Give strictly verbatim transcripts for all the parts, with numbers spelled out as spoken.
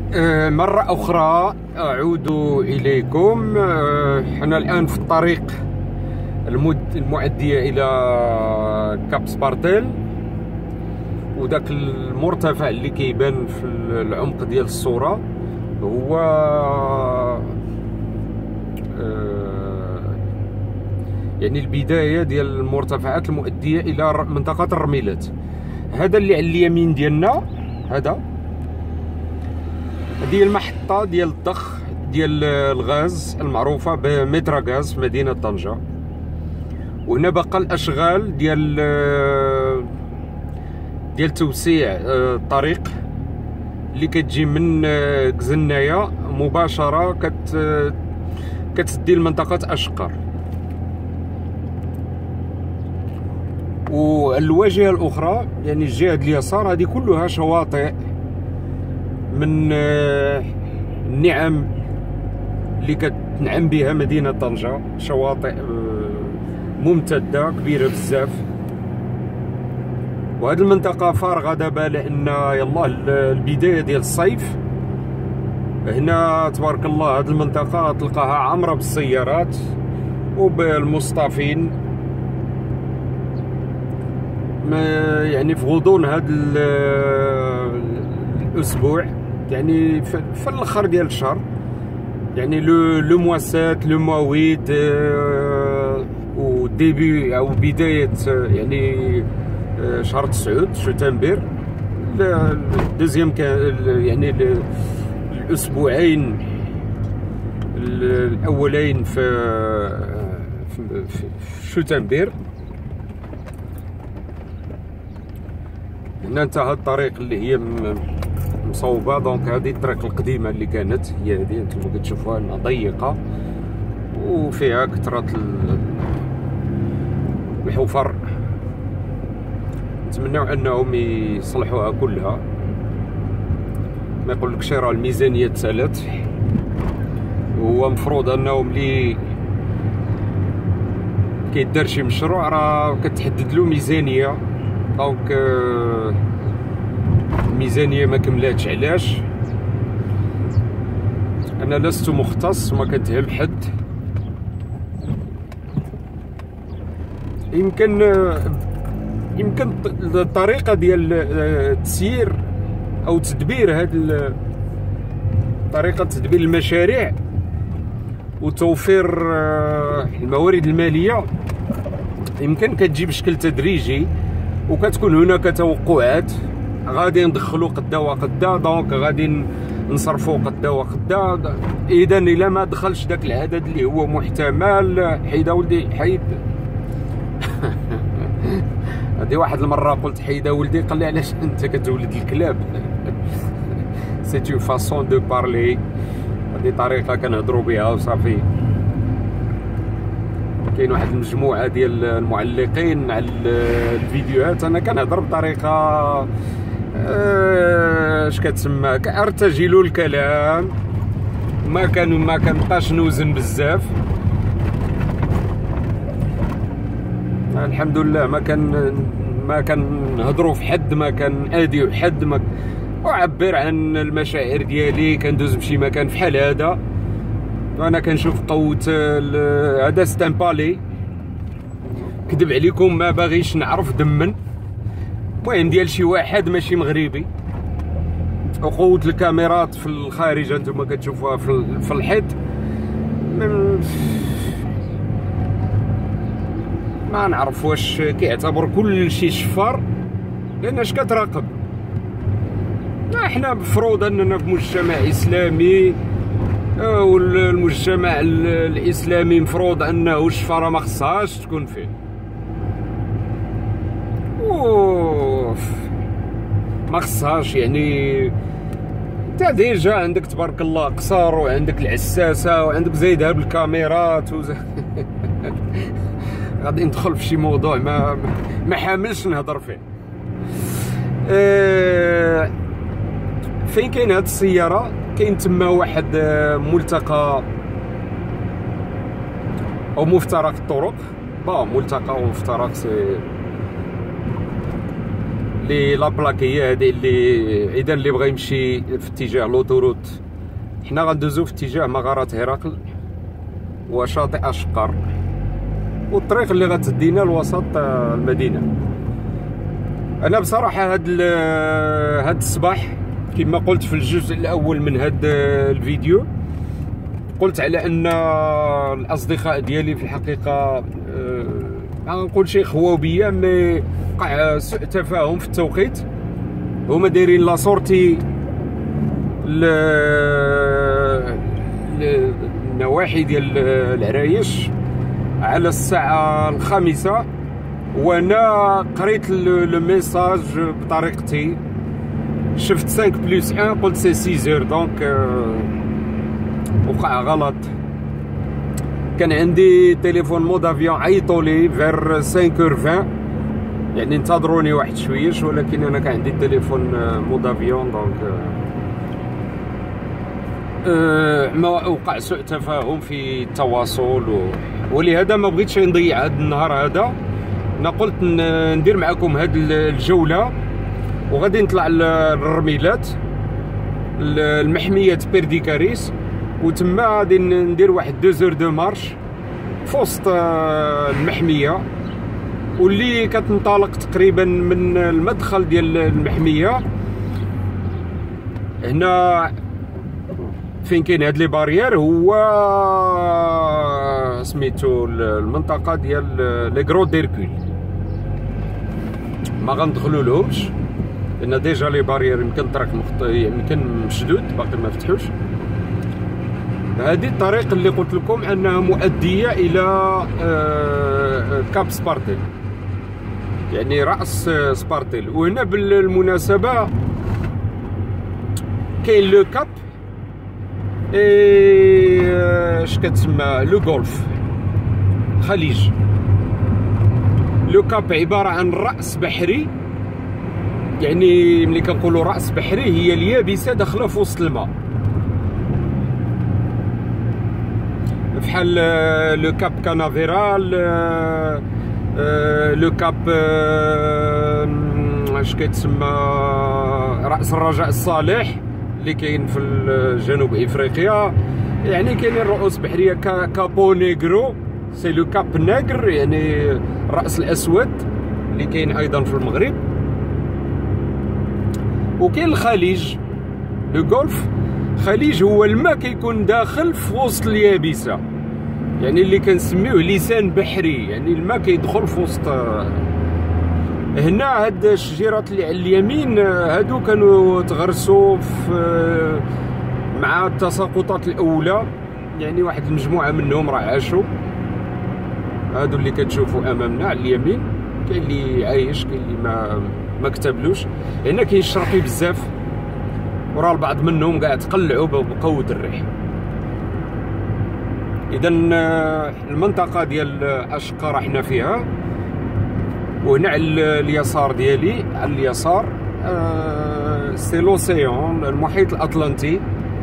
آه، مرة أخرى أعود إليكم. آه، حنا الآن في الطريق المد المؤدية إلى كاب سبارتيل، وداك المرتفع اللي كيبان في العمق ديال الصورة هو آه، يعني البداية ديال المرتفعات المؤدية إلى منطقة الرميلات. هذا اللي على اليمين ديالنا، هذا هذه المحطة ديال الضخ ديال الغاز المعروفة بمتراغاز في مدينة طنجة. وهنا بقى الأشغال ديال ديال توسيع الطريق اللي كتجي من كزنايا مباشرة كت كتسدي لمنطقة أشقر. والواجهة الأخرى يعني الجهة اليسار هذه كلها شواطئ من النعم اللي كتنعم بها مدينة طنجة، شواطئ ممتدة كبيرة بزاف. وهذه المنطقة فارغة دابا لأن يلاه البداية ديال الصيف. هنا تبارك الله هذه المنطقة تلقاها عامرة بالسيارات وبالمصطفين. يعني في غضون هذا الأسبوع، يعني في الاخر ديال الشهر، يعني لو لو موا سات لو موا ويت و ديبي او بدايه يعني شهر تسعود شتنبر، دوزيام يعني الاسبوعين الاولين في في شتنبر. هنا انتهى الطريق اللي هي مصوبه، دونك هذه الطريق القديمه اللي كانت هي هذه انتم كتشوفوها انها ضيقه وفيها كثره الحفر. نتمناو انهم يصلحوها كلها، ما يقولكش راه الميزانيه تسالت. وهو مفروض انه ملي كيدار شي مشروع راه كتحدد له ميزانيه، دونك الميزانيه ما كملاتش. علاش؟ انا لست مختص وما كنتهم حد. يمكن يمكن الطريقه ديال التسيير او تدبير هذه طريقه تدبير المشاريع وتوفير الموارد الماليه يمكن كتجي بشكل تدريجي، وكتكون هناك توقعات غادي ندخلوا قدا وقدا، دونك غادي نصرفوا قدا وقدا. اذا الا ما دخلش داك العدد اللي هو محتمل، حيد ولدي حيد. هذه واحد المره قلت حيد ولدي، قال لي علاش انت كتولد الكلاب؟ سي اون فاسون دو بارلي، هذه طريقه كنهضروا بها وصافي. كاين واحد المجموعه ديال المعلقين على الفيديوهات انا كنهضر بطريقه اش كتسمى ارتجل الكلام، ما كان ما كنبقاش نوزن بزاف. الحمد لله ما كان ما كنهضروا في حد، ما كان ادي حد، ما اعبر عن المشاعر ديالي. كندوز بشي مكان فحال هذا وانا كنشوف قوه هذا ستان بالي. كذب عليكم ما باغيش نعرف دمن، المهم ديال شي واحد ماشي مغربي. وقوه الكاميرات في الخارج انتم كتشوفوها في الحيط، ما نعرف واش كيعتبر كل شيء شفار، لان اش كتراقب؟ احنا مفروض اننا في مجتمع اسلامي، والمجتمع الاسلامي مفروض انه الشفره ما خصهاش تكون فيه. اوف ما خصهاش، يعني انت ديجا عندك تبارك الله قصر، وعندك العساسه، وعندك زايدها بالكاميرات وز... غادي ندخل في شي موضوع ما ما حاملش نهضر فيه. أه... فين كاين هاد السياره؟ كاين تما واحد ملتقى او مفترق الطرق. با ملتقى ومفترق سي اللي لا بلاكيه هذه اللي اذا اللي بغى يمشي في اتجاه لوطوروت، حنا غندوزو في اتجاه مغاره هرقل وشاطئ اشقر، والطريق اللي غتدينا لوسط المدينه. انا بصراحه هاد هاد الصباح كما قلت في الجزء الاول من هاد الفيديو، قلت على ان الاصدقاء ديالي في الحقيقه ما غنقول شي خواو بيا، مي وقع سوء تفاهم في التوقيت. هما دايرين لا سورتي النواحي ديال العرايش على الساعه الخامسة، وانا قريت لو ميساج بطريقتي، شفت خمسة بلس واحد قلت سي ستة دونك وقع غلط. كان عندي تليفون مود افيون عيطولي فير خمسة عشرين، يعني انتظروني واحد شويش، ولكن انا كان عندي التليفون مود افيون دونك أه ما وقع سوء تفاهم في التواصل، ولهذا ما بغيتش نضيع هذا النهار هذا. انا قلت ندير معكم هذه الجوله، وغادي نطلع للرميلات المحميه بيرديكاريس، وتما غادي ندير واحد دو زور دو مارش في وسط المحميه، واللي كتنطلق تقريبا من المدخل ديال المحميه هنا فين كاين هاد لي باريير، هو سميتو المنطقه ديال لي غرو ديركول. ما غندخلو لهمش لان ديجا لي باريير يمكن الطريق مخط... يمكن مشدود باقي ما فتحوش. هذه الطريق اللي قلت لكم انها مؤديه الى كاب سبارتيل، يعني راس سبارتيل. وهنا بالمناسبه كاين لو كاب اش كتسمى لو غولف خليج. لو كاب عباره عن راس بحري، يعني ملي كنقولوا راس بحري هي اليابسه داخله في وسط الماء، بحال لو كاب كانافيرال، لو كاب اش كيتسمى راس الرجاء الصالح اللي كاين في جنوب افريقيا. يعني كاينين رؤوس بحريه كابو نيغرو سي لو كاب نيغر، يعني الراس الاسود اللي كاين ايضا في المغرب. وكاين الخليج لو غولف. خليج هو الماء كيكون داخل في وسط اليابسه، يعني اللي كنسميوه لسان بحري، يعني الماء كيدخل في وسط. هنا هاد الشجيرات اللي على اليمين هادو كانوا تغرسوا في مع التساقطات الاولى، يعني واحد المجموعه منهم راه عاشوا. هادو اللي كتشوفوا امامنا على اليمين، كاين اللي عايش كاين اللي ما ما كتبلوش. هنا كاين الشرقي بزاف، وراه البعض منهم قاعد تقلعوا بقوه الريح. اذا المنطقه ديال اشقر حنا فيها، وهنا على اليسار ديالي على اليسار آه سي لوسيون المحيط الاطلنطي،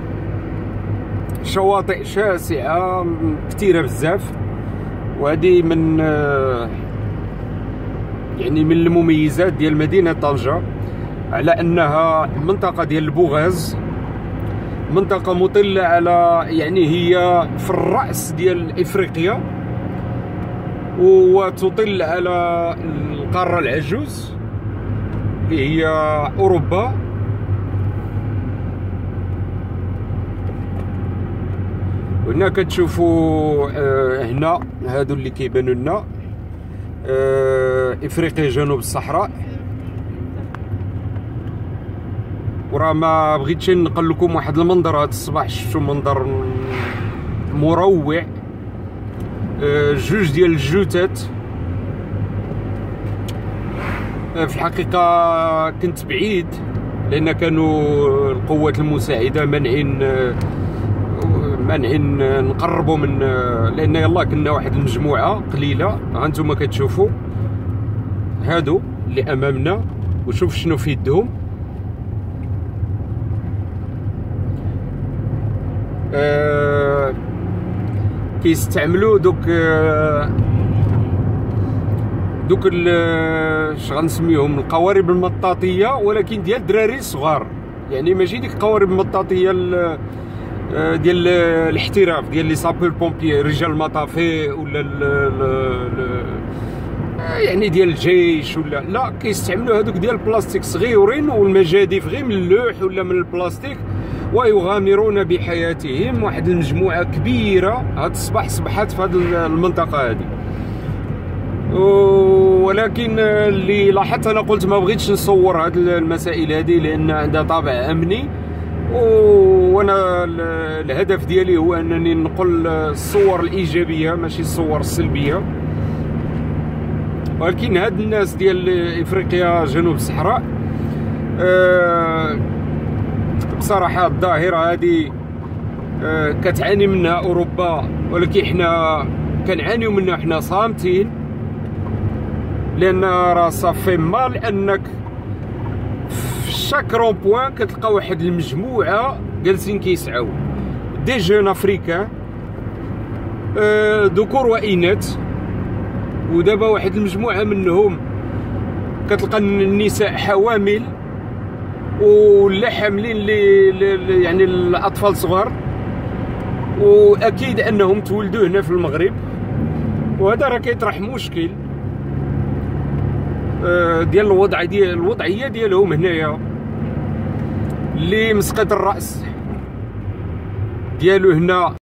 شواطئ شاسعه كثيره بزاف. وهذه من آه يعني من المميزات ديال مدينه طنجة، على انها منطقه ديال البوغاز، منطقه مطله على يعني هي في الراس ديال افريقيا، وتطل على القاره العجوز اللي هي اوروبا. وهنا كتشوفوا هنا هادو اللي كيبانوا لنا افريقيا جنوب الصحراء. وراه ما بغيتش نقل لكم واحد المنظر هذا الصباح، شفتوا منظر مروع، جوج ديال الجوتات. في الحقيقه كنت بعيد لان كانوا القوات المساعده مانعين مانعين نقربوا من، لان يلا كنا واحد المجموعه قليله. ها انتم كتشوفوا هادو اللي امامنا، وشوف شنو في يدهم. أه كيستعملوا دوك أه دوك اش غنسميهم القوارب المطاطيه، ولكن ديال الدراري صغار، يعني ماشي ديك القوارب المطاطيه ديال الاحتراف ديال لي سابور بومبيي رجال المطافي ولا ال ال يعني ديال الجيش ولا لا، كيستعملوا هذوك ديال البلاستيك صغيورين والمجاديف غير من اللوح ولا من البلاستيك، ويغامرون بحياتهم. واحد المجموعه كبيره هاد الصباح صبحات في هذه المنطقه هذه. ولكن اللي لاحظت انا قلت ما بغيتش نصور هاد المسائل هذه لان عندها طابع امني، وانا الهدف ديالي هو انني نقل الصور الايجابيه ماشي الصور السلبيه. ولكن هاد الناس ديال افريقيا جنوب الصحراء أه بصراحه الظاهره هذه أه كتعاني منها اوروبا، ولكن حنا كنعانيو منها حنا صامتين، لان راه صافي مال انك في شاك رون بوان كتلقى واحد المجموعه جالسين كيسعاو دي جون افريكان أه ذكور واناث، ودابا واحد المجموعه منهم كتلقى النساء حوامل ولا حاملين لي يعني الاطفال صغار، واكيد انهم تولدوا هنا في المغرب. وهذا راه كيطرح مشكل ديال الوضع ديال الوضعيه ديالهم هنايا، اللي مسقط الراس ديالو هنا